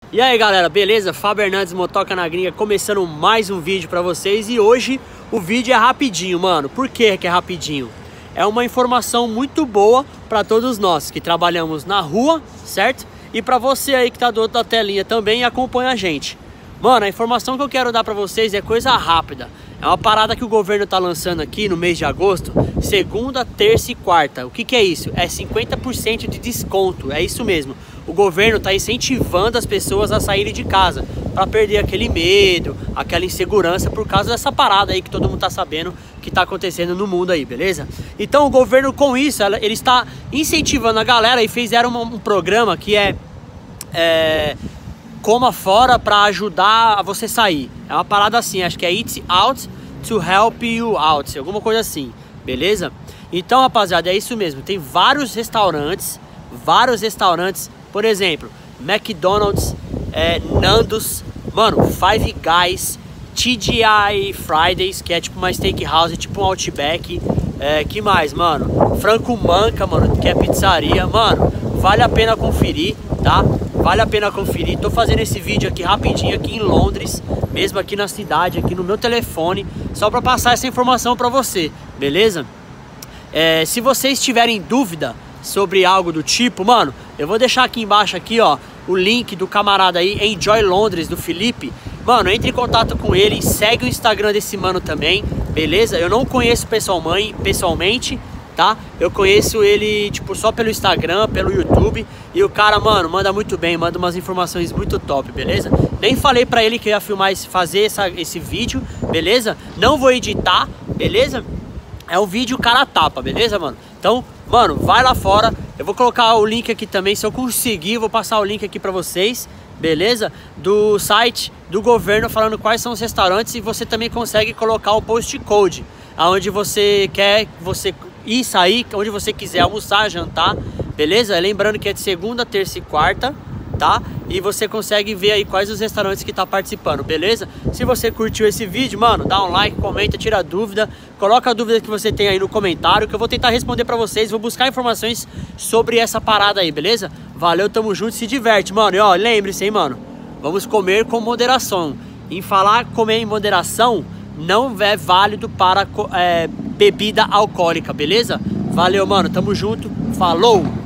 E aí galera, beleza? Fábio Hernandes, Motoca na Gringa, começando mais um vídeo pra vocês. E hoje o vídeo é rapidinho, mano. Por que é rapidinho? É uma informação muito boa pra todos nós que trabalhamos na rua, certo? E pra você aí que tá do outro da telinha também e acompanha a gente. Mano, a informação que eu quero dar pra vocês é coisa rápida. É uma parada que o governo tá lançando aqui no mês de agosto, segunda, terça e quarta. O que é isso? É 50% de desconto, é isso mesmo. O governo tá incentivando as pessoas a saírem de casa, para perder aquele medo, aquela insegurança por causa dessa parada aí que todo mundo tá sabendo que tá acontecendo no mundo aí, beleza? Então o governo com isso, ele está incentivando a galera e fizeram um programa que Coma Fora para ajudar a você sair. É uma parada assim, acho que é Eat Out to Help You Out, alguma coisa assim, beleza? Então, rapaziada, é isso mesmo. Tem vários restaurantes, por exemplo, McDonald's, Nando's, mano, Five Guys, TGI Fridays, que é tipo uma steakhouse, tipo um Outback. Que mais, mano? Franco Manca, mano, que é pizzaria. Mano, vale a pena conferir, tá? Vale a pena conferir. Tô fazendo esse vídeo aqui rapidinho aqui em Londres, mesmo aqui na cidade, aqui no meu telefone, só pra passar essa informação pra você, beleza? Se vocês tiverem dúvida sobre algo do tipo, mano, eu vou deixar aqui embaixo aqui, ó, o link do camarada aí, Enjoy Londres, do Felipe. Mano, entre em contato com ele, segue o Instagram desse mano também, beleza? Eu não conheço pessoalmente, tá? Eu conheço ele, tipo, só pelo Instagram, pelo YouTube. E o cara, mano, manda muito bem, manda umas informações muito top, beleza? Nem falei pra ele que eu ia filmar, fazer esse vídeo, beleza? Não vou editar, beleza? É um vídeo cara tapa, beleza, mano? Então, mano, vai lá fora. Eu vou colocar o link aqui também, se eu conseguir, vou passar o link aqui pra vocês, beleza? Do site do governo falando quais são os restaurantes. E você também consegue colocar o postcode aonde você quer ir sair, onde você quiser almoçar, jantar, beleza? Lembrando que é de segunda, terça e quarta, tá? E você consegue ver aí quais os restaurantes que tá participando, beleza? Se você curtiu esse vídeo, mano, dá um like, comenta, tira dúvida, coloca a dúvida que você tem aí no comentário, que eu vou tentar responder pra vocês, vou buscar informações sobre essa parada aí, beleza? Valeu, tamo junto, se diverte, mano. E ó, lembre-se, hein, mano, vamos comer com moderação. Em falar comer em moderação, não é válido para bebida alcoólica, beleza? Valeu, mano, tamo junto, falou!